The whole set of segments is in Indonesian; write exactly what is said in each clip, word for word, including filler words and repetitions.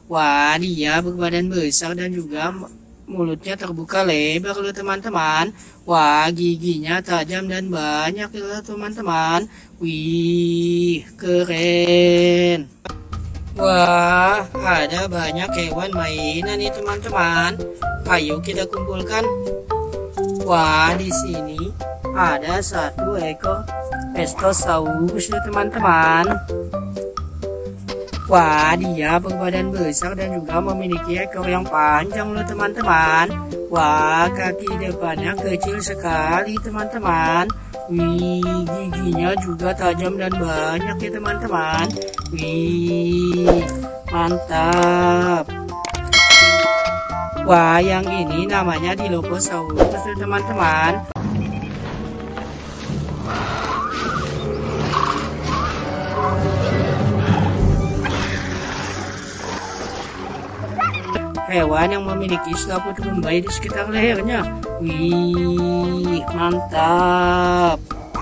Wah, dia berbadan besar dan juga mulutnya terbuka lebar loh teman-teman. Wah, giginya tajam dan banyak loh teman-teman. Wih, keren. Wah, ada banyak hewan mainan nih teman-teman. Ayo kita kumpulkan. Wah, di sini ada satu ekor Pestosaurus loh teman-teman. Wah, dia berbadan besar dan juga memiliki ekor yang panjang loh teman-teman. Wah, kaki depannya kecil sekali teman-teman. Wih, giginya juga tajam dan banyak ya teman-teman. Wih, mantap. Wah, yang ini namanya Dilophosaurus loh teman-teman. Hewan yang memiliki selaput rumbai di sekitar lehernya. Wih, mantap.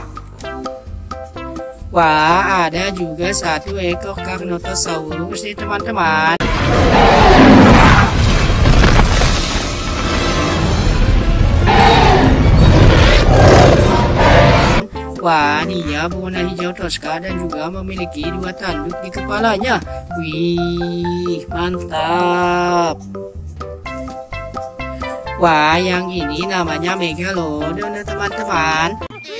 Wah, ada juga satu ekor Carnotaurus nih teman-teman. Wah, dia berwarna hijau toska dan juga memiliki dua tanduk di kepalanya. Wih, mantap. Wah, yang ini namanya Megalodon ya teman-teman.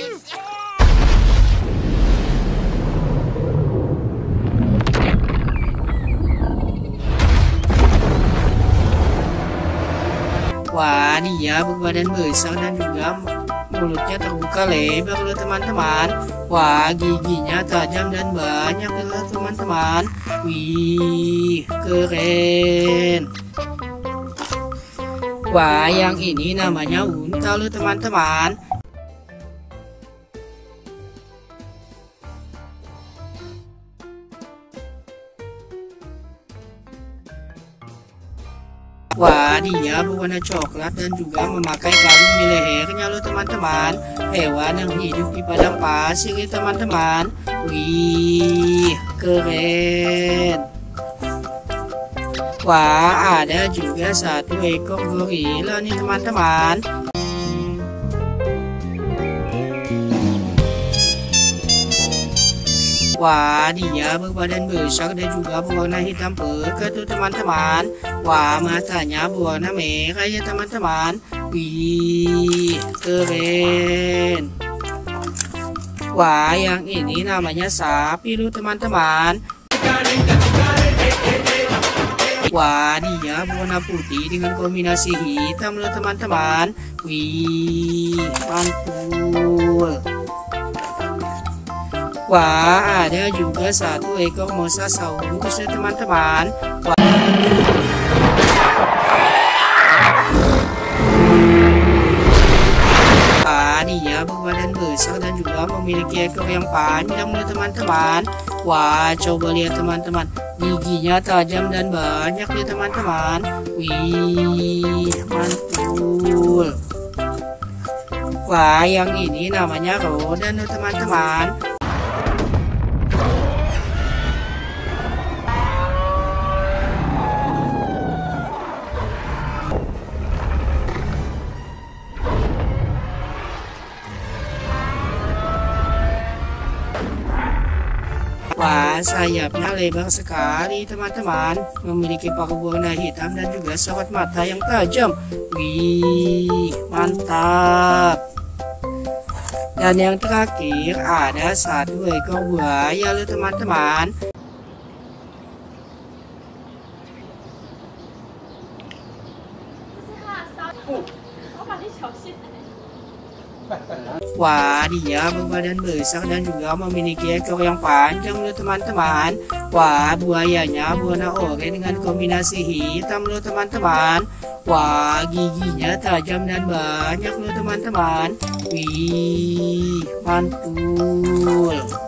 Wah, dia berbadan besar dan juga mulutnya terbuka lebar loh teman-teman. Wah, giginya tajam dan banyak loh teman-teman. Wih, keren. Wah, yang ini namanya unta loh teman-teman. Wah, dia berwarna coklat dan juga memakai kalung di lehernya loh teman-teman. Hewan yang hidup di padang pasir ya teman-teman. Wih, keren. Wah, ada juga satu ekor gorila nih teman-teman. Wah, dia berbadan besar dan juga berwarna hitam pekat tuh teman-teman. Wah, matanya berwarna merah ya teman-teman. Wih, keren. Wah, yang ini namanya sapi loh teman-teman. Wah, dia berwarna putih dengan kombinasi hitam loh teman-teman. Wih, mantul. Wah, ada juga satu ekor Mosasaurus ya teman-teman. Wah. Wah, dia berbadan besar dan juga memiliki ekor yang panjang loh teman-teman. Wah, coba lihat teman-teman, giginya tajam dan banyak ya teman-teman. Wih, mantul. Wah, yang ini namanya Rodan loh teman-teman. Wah, sayapnya lebar sekali teman-teman. Memiliki paruh warna hitam dan juga sorot mata yang tajam. Wih, mantap. Dan yang terakhir ada satu ekor buaya loh teman-teman. Wah, dia berbadan besar dan juga memiliki ekor yang panjang loh teman-teman. Wah, buayanya berwarna oranye dengan kombinasi hitam loh teman-teman. Wah, giginya tajam dan banyak loh teman-teman. Wih, mantul.